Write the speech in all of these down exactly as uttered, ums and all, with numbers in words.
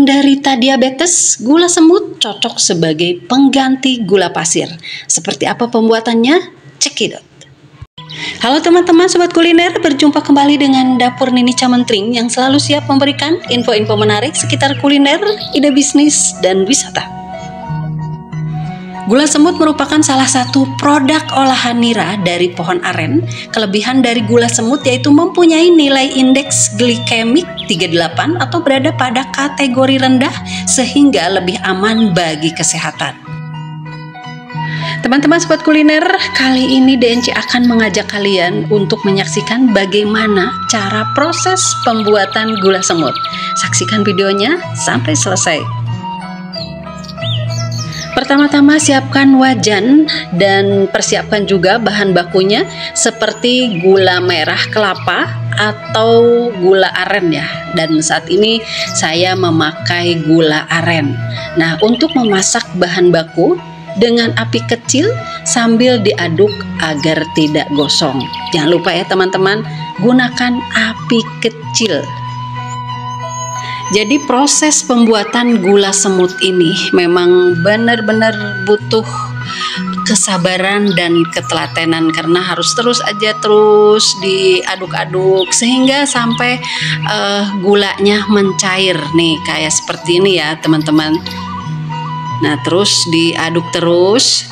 penderita diabetes, gula semut cocok sebagai pengganti gula pasir. Seperti apa pembuatannya? Cekidot. Halo teman-teman sobat kuliner, berjumpa kembali dengan Dapur Nini Camentring yang selalu siap memberikan info-info menarik sekitar kuliner, ide bisnis, dan wisata. Gula semut merupakan salah satu produk olahan nira dari pohon aren. Kelebihan dari gula semut yaitu mempunyai nilai indeks glikemik tiga puluh delapan atau berada pada kategori rendah sehingga lebih aman bagi kesehatan. Teman-teman sobat kuliner, kali ini D N C akan mengajak kalian untuk menyaksikan bagaimana cara proses pembuatan gula semut. Saksikan videonya sampai selesai. Pertama-tama siapkan wajan dan persiapkan juga bahan bakunya seperti gula merah kelapa atau gula aren ya. Dan saat ini saya memakai gula aren. Nah, untuk memasak bahan baku dengan api kecil sambil diaduk agar tidak gosong. Jangan lupa ya teman-teman, gunakan api kecil. Jadi proses pembuatan gula semut ini memang benar-benar butuh kesabaran dan ketelatenan karena harus terus aja terus diaduk-aduk sehingga sampai uh, gulanya mencair nih kayak seperti ini ya teman-teman. Nah, terus diaduk terus.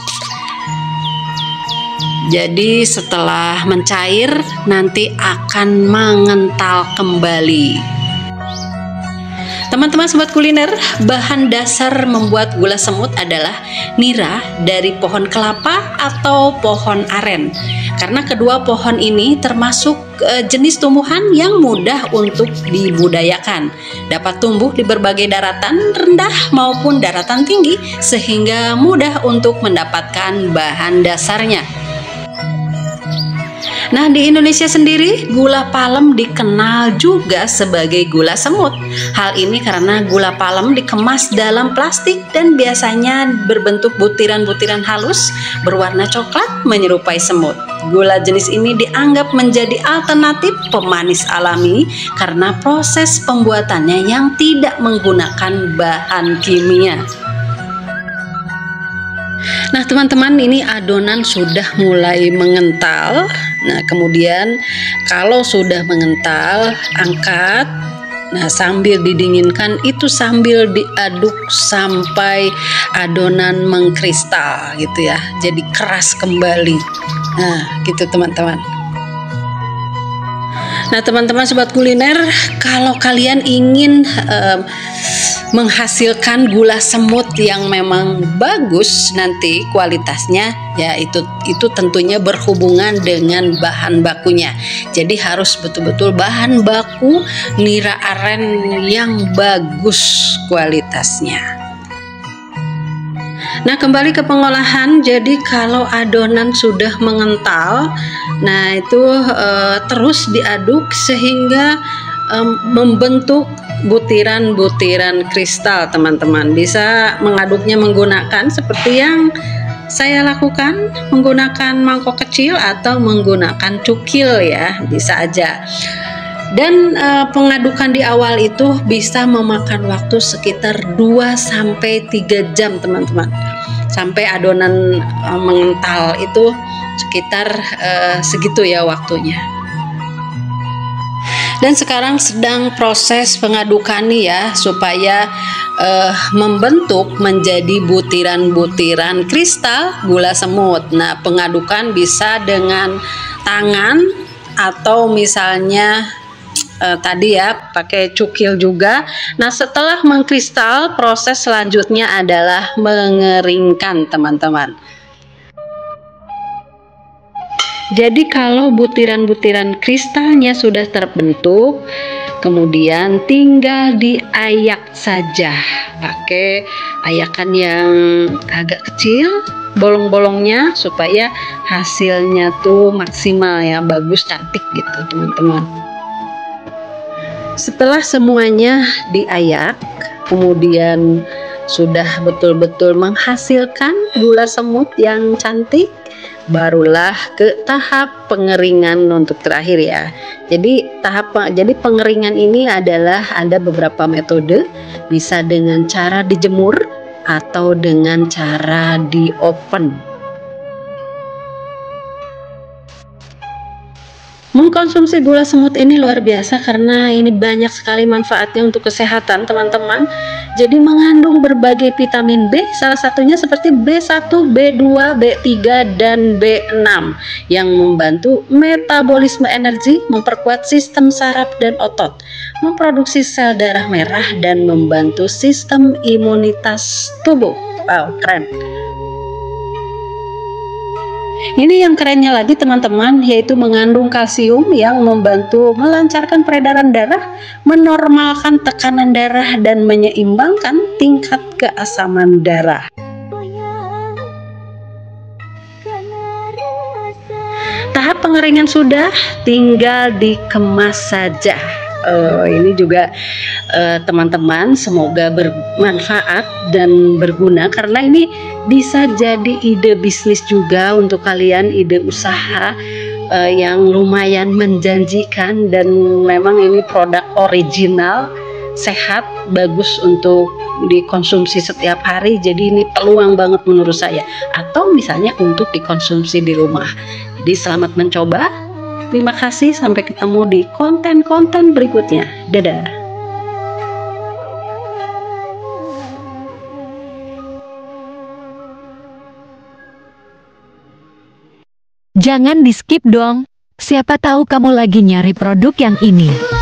Jadi setelah mencair nanti akan mengental kembali. Teman-teman sobat kuliner, bahan dasar membuat gula semut adalah nira dari pohon kelapa atau pohon aren. Karena kedua pohon ini termasuk e, jenis tumbuhan yang mudah untuk dibudayakan. Dapat tumbuh di berbagai daratan rendah maupun daratan tinggi sehingga mudah untuk mendapatkan bahan dasarnya. Nah, di Indonesia sendiri gula palem dikenal juga sebagai gula semut. Hal ini karena gula palem dikemas dalam plastik dan biasanya berbentuk butiran-butiran halus berwarna coklat menyerupai semut. Gula jenis ini dianggap menjadi alternatif pemanis alami karena proses pembuatannya yang tidak menggunakan bahan kimia. Nah teman-teman, ini adonan sudah mulai mengental. Nah kemudian kalau sudah mengental, angkat. Nah sambil didinginkan itu sambil diaduk sampai adonan mengkristal gitu ya, jadi keras kembali. Nah gitu teman-teman. Nah teman-teman sobat kuliner, kalau kalian ingin uh, menghasilkan gula semut yang memang bagus nanti kualitasnya, ya itu itu tentunya berhubungan dengan bahan bakunya. Jadi harus betul-betul bahan baku nira aren yang bagus kualitasnya. Nah kembali ke pengolahan. Jadi kalau adonan sudah mengental, nah itu uh, terus diaduk sehingga um, membentuk butiran-butiran kristal teman-teman. Bisa mengaduknya menggunakan seperti yang saya lakukan, menggunakan mangkok kecil atau menggunakan cukil ya, bisa aja. Dan e, pengadukan di awal itu bisa memakan waktu sekitar dua sampai tiga jam teman-teman. Sampai adonan e, mengental itu sekitar e, segitu ya waktunya. Dan sekarang sedang proses pengadukan nih ya supaya uh, membentuk menjadi butiran-butiran kristal gula semut. Nah pengadukan bisa dengan tangan atau misalnya uh, tadi ya pakai cukil juga. Nah setelah mengkristal, proses selanjutnya adalah mengeringkan teman-teman. Jadi kalau butiran-butiran kristalnya sudah terbentuk, kemudian tinggal diayak saja pakai ayakan yang agak kecil bolong-bolongnya supaya hasilnya tuh maksimal ya, bagus cantik gitu teman-teman. Setelah semuanya diayak, kemudian sudah betul-betul menghasilkan gula semut yang cantik, barulah ke tahap pengeringan untuk terakhir ya. Jadi tahap jadi pengeringan ini adalah ada beberapa metode, bisa dengan cara dijemur atau dengan cara di oven. Mengkonsumsi gula semut ini luar biasa karena ini banyak sekali manfaatnya untuk kesehatan teman-teman. Jadi mengandung berbagai vitamin B, salah satunya seperti B satu, B dua, B tiga, dan B enam yang membantu metabolisme energi, memperkuat sistem saraf dan otot, memproduksi sel darah merah, dan membantu sistem imunitas tubuh. Wow, keren. Ini yang kerennya lagi teman-teman, yaitu mengandung kalsium yang membantu melancarkan peredaran darah, menormalkan tekanan darah, dan menyeimbangkan tingkat keasaman darah. Tahap pengeringan sudah, tinggal dikemas saja. Uh, ini juga teman-teman uh, semoga bermanfaat dan berguna, karena ini bisa jadi ide bisnis juga untuk kalian, ide usaha uh, yang lumayan menjanjikan, dan memang ini produk original, sehat, bagus untuk dikonsumsi setiap hari. Jadi ini peluang banget menurut saya, atau misalnya untuk dikonsumsi di rumah. Jadi selamat mencoba. Terima kasih, sampai ketemu di konten-konten berikutnya. Dadah. Jangan di skip dong. Siapa tahu kamu lagi nyari produk yang ini.